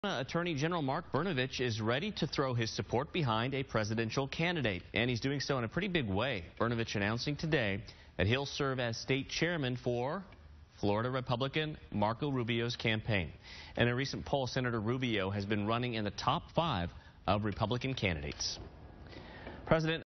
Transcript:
Attorney General Mark Brnovich is ready to throw his support behind a presidential candidate, and he's doing so in a pretty big way. Brnovich announcing today that he'll serve as state chairman for Florida Republican Marco Rubio's campaign. In a recent poll, Senator Rubio has been running in the top 5 of Republican candidates. President